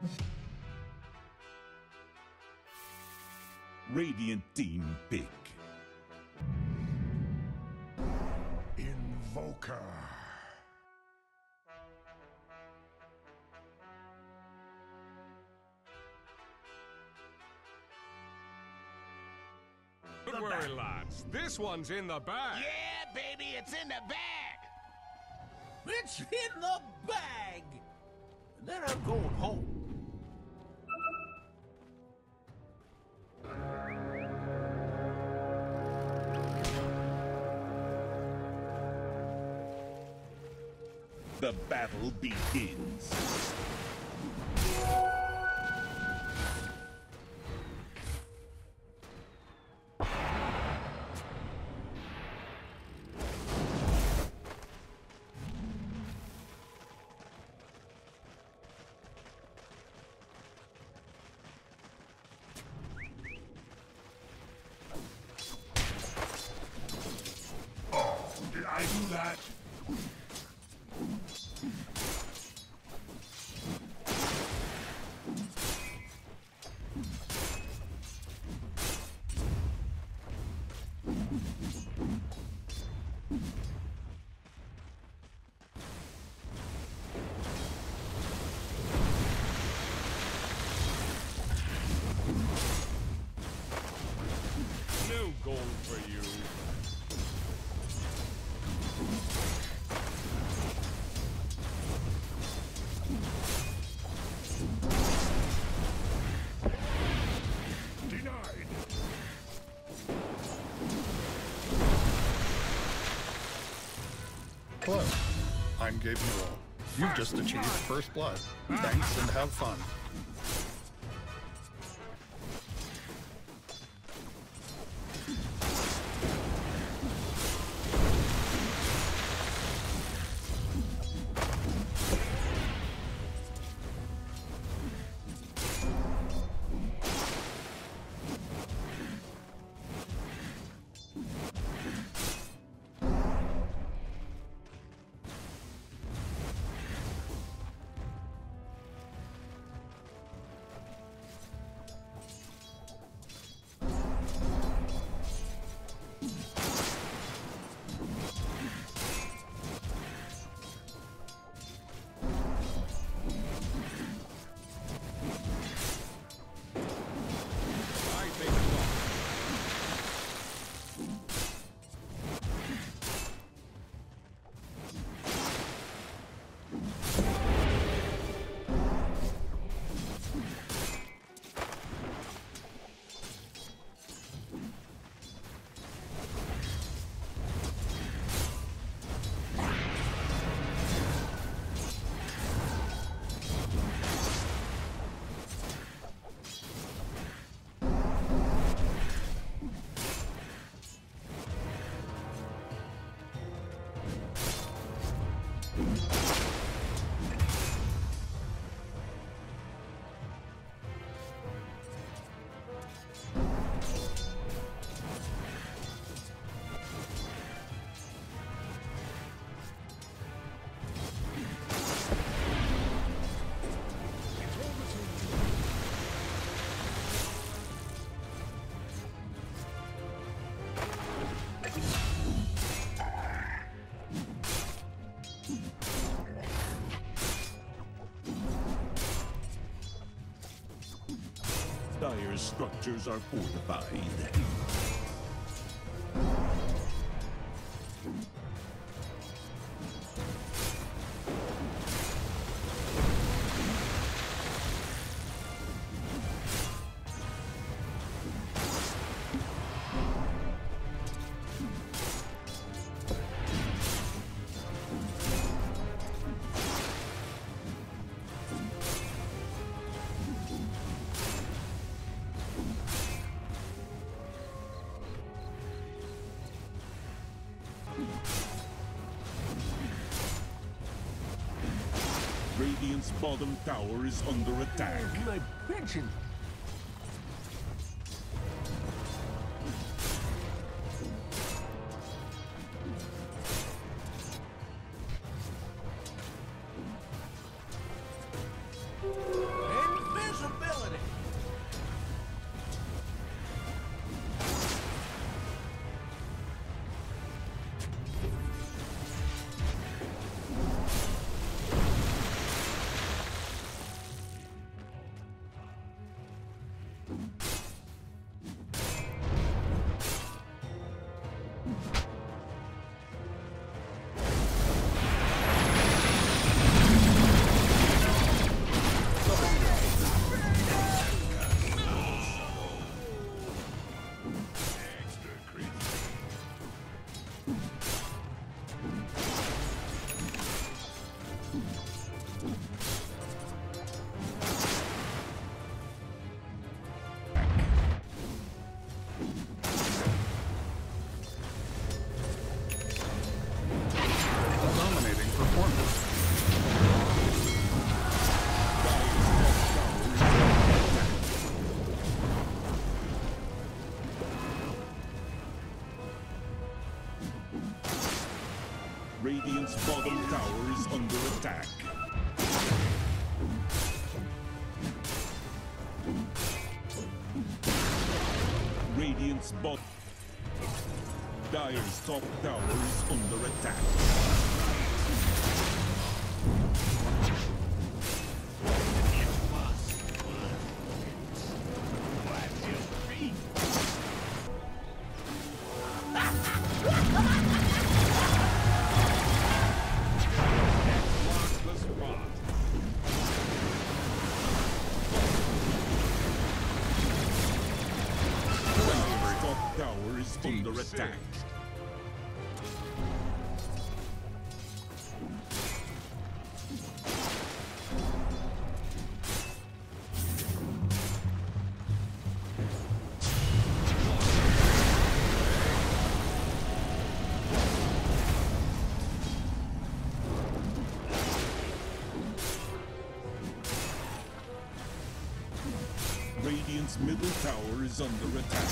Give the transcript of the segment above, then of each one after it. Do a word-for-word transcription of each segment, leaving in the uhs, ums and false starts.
Radiant Team pick. Invoker. Don't worry, lads. This one's in the bag. Yeah, baby, it's in the bag. It's in the bag. Then I'm going home. The battle begins. Did I do that? No gold for you. Denied. Hello, I'm Gabe Newell. You've just achieved First Blood. Thanks and have fun. I take it off. Dire's structures are fortified. Radiant's bottom tower is under attack. My pension. Radiant's bottom tower is under attack. Radiant's bottom. Dire's top tower is under attack. Under attack. Radiant's middle tower is under attack.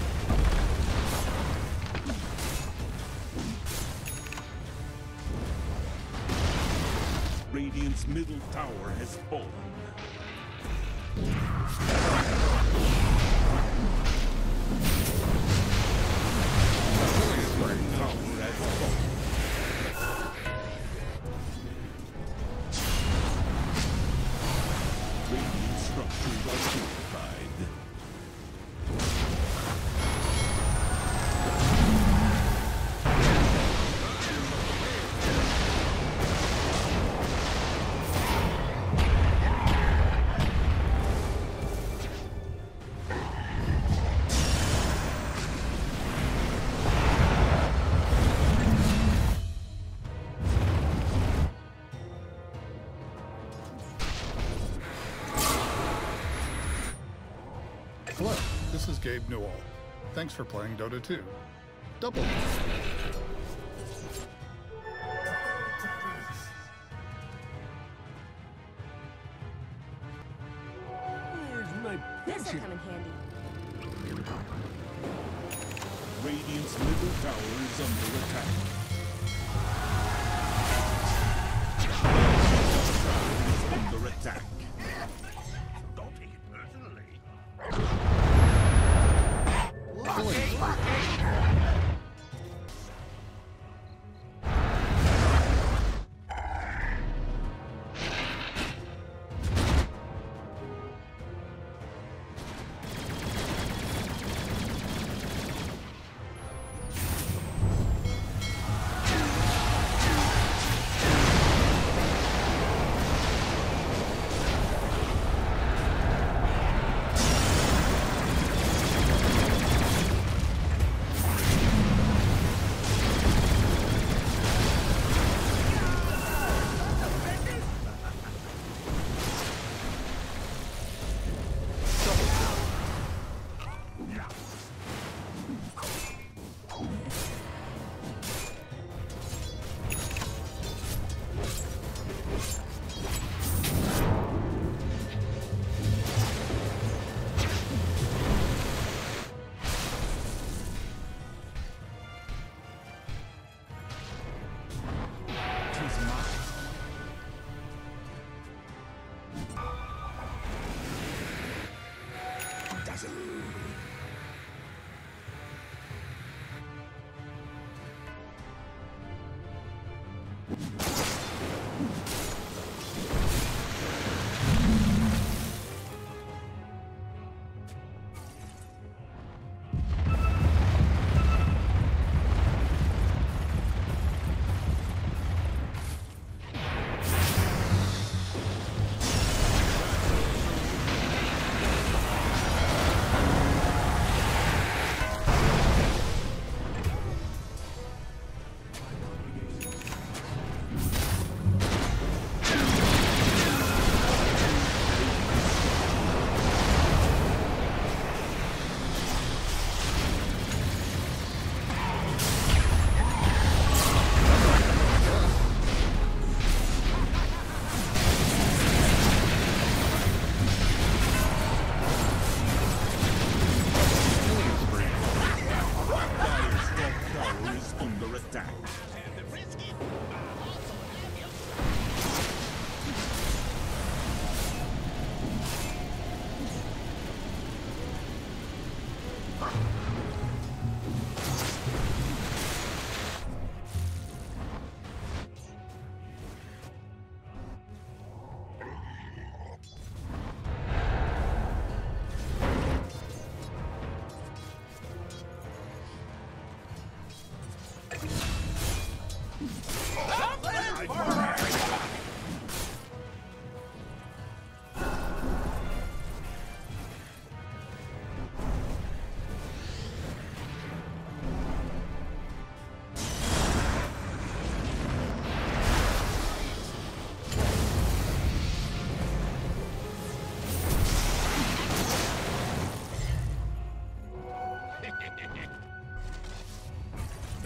Radiant's middle tower has fallen. Radiant's middle tower has fallen. Radiant structures are fortified. Hello, this is Gabe Newell. Thanks for playing Dota two. Double. Where's my This'll pension? come in handy. Radiant's middle tower is under attack. Is under attack. Don't take it personally.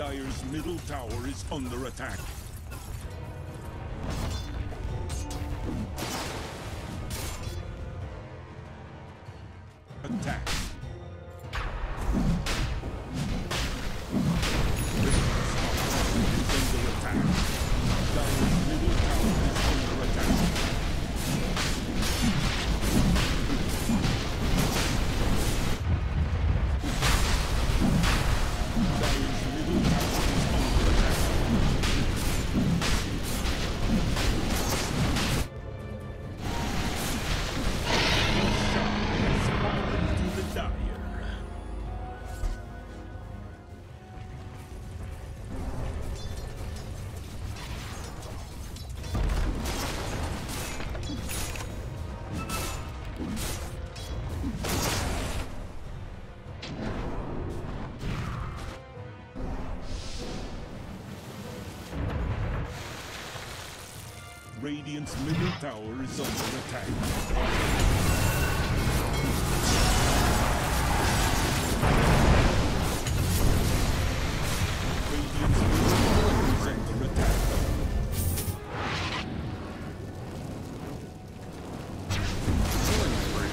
Dire's middle tower is under attack. Attack. Is under attack. Dire's middle tower is under attack. Dire's middle tower is under attack. Radiant's middle tower is under attack. Radiant's middle tower is under attack. Killing spree.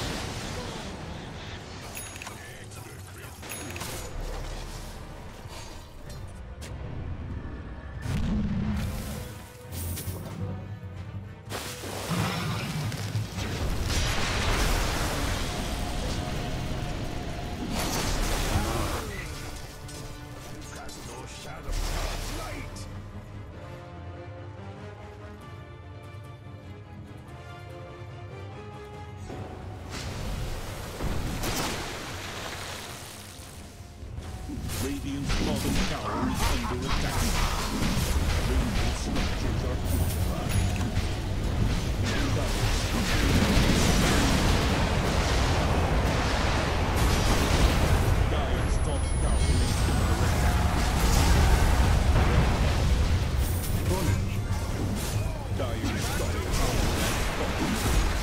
Radiant's bottom tower is under attack. Radiant structures are fortified. Dire's top tower is under attack. Tonnage. Dire's top tower has fallen.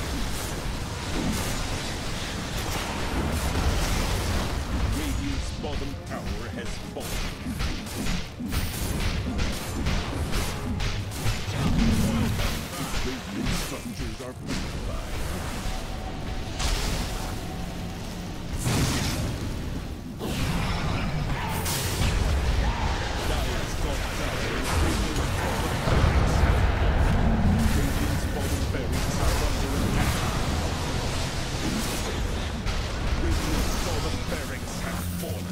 Radiant's bottom tower has fallen. Radiant structures are fortified. Dire's top tower is under attack. Radiant's bottom barracks are under attack. Radiant's bottom barracks have fallen.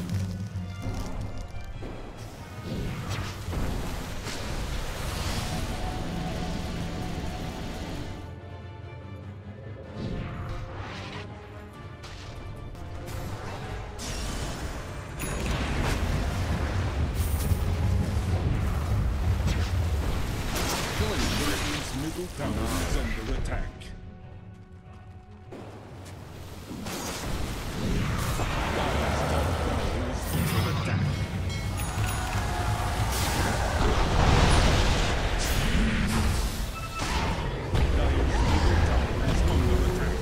Radiant's middle tower is under attack. Dire's top tower is under attack. Dire's middle tower is under attack.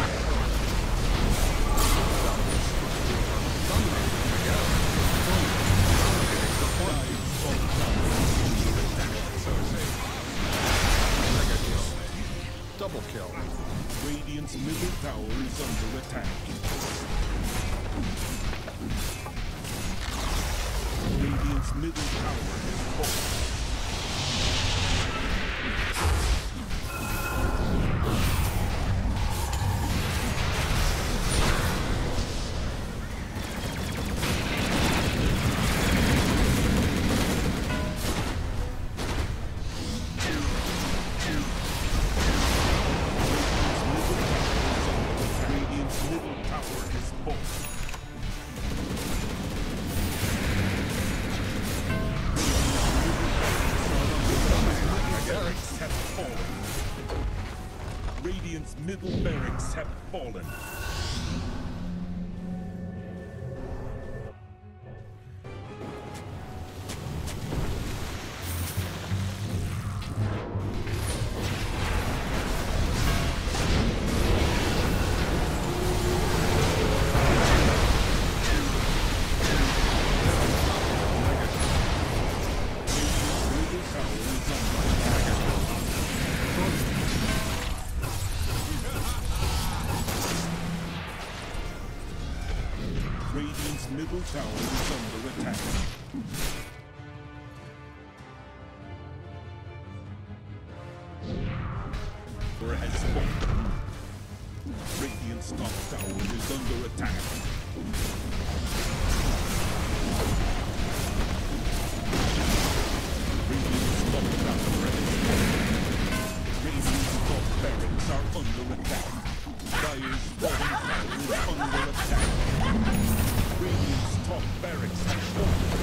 Dire's top tower is under attack. Double kill. Radiant's middle tower is under attack. Radiant's middle tower has fallen. Radiant's middle tower has fallen. Barracks have fallen. Radiant's middle barracks have fallen. Radiant's middle tower is under attack. Emperor has spoken. Radiant's top tower is under attack. Radiant's top tower has spoken. Radiant's top barracks are under attack. Dire's bottom tower is under attack. Radiant's top barracks have fallen.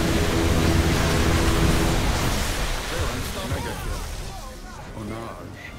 Mega kill. Onage.